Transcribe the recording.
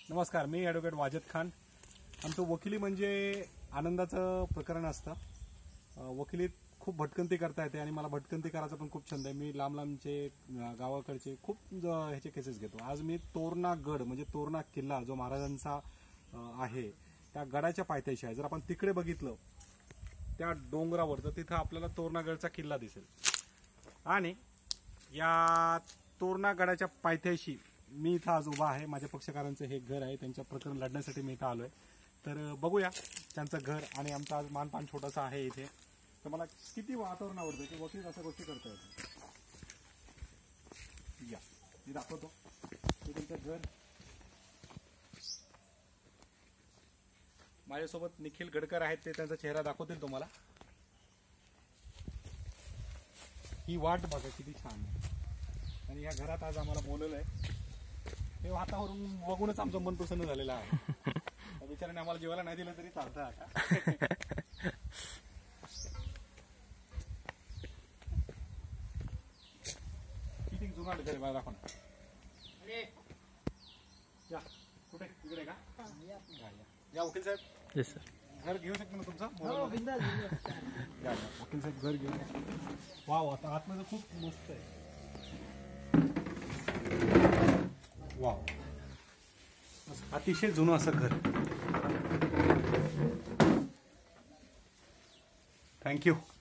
नमस्कार, मी ॲडव्होकेट वाजद खान. आमचं वकिली म्हणजे आनंदाचं प्रकरण असतं. वकिलीत खूप भटकंती करता येते आणि मला भटकंती करायचा पण खूप छंद आहे. मी लांब लांबचे गावाकडचे खूप ह्याचे केसेस घेतो. आज मी तोरणा गड म्हणजे तोरणा किल्ला जो महाराजांचा आहे त्या गडाच्या पायथ्याशी आहे. जर आपण तिकडे बघितलं त्या डोंगरावर तर तिथं आपल्याला तोरणागडचा किल्ला दिसेल आणि या तोरणा गडाच्या पायथ्याशी मी इथं आज उभा आहे. माझ्या पक्षकारांचं हे घर आहे. त्यांच्या प्रकरण लढण्यासाठी मी इथं आलोय. तर बघूया त्यांचं घर आणि आमचा आज मानपान छोटासा आहे इथे. तर मला किती वातावरण आवडतं की वकील अशा गोष्टी करता येतात. या मी दाखवतो हे त्यांचं घर. माझ्यासोबत निखिल गडकर आहेत, ते त्यांचा चेहरा दाखवतील तुम्हाला. ही वाट बघा किती छान आहे आणि या घरात आज आम्हाला बोलवलंय. हे वातावरण बघूनच आमचं मन प्रसन्न झालेलं आहे. विचाराने आम्हाला जेवायला नाही दिलं तरी चालतं आता. किती जुनाट घर मला दाखव ना. या कुठे इकडे का या वकील साहेब. Yes sir. घर घेऊ शकतो ना तुमचं. या वकील साहेब घर घेऊ. वाव, आता आतमध्ये खूप मस्त आहे. वाव, अतिशय जुनं असं घर. थँक्यू.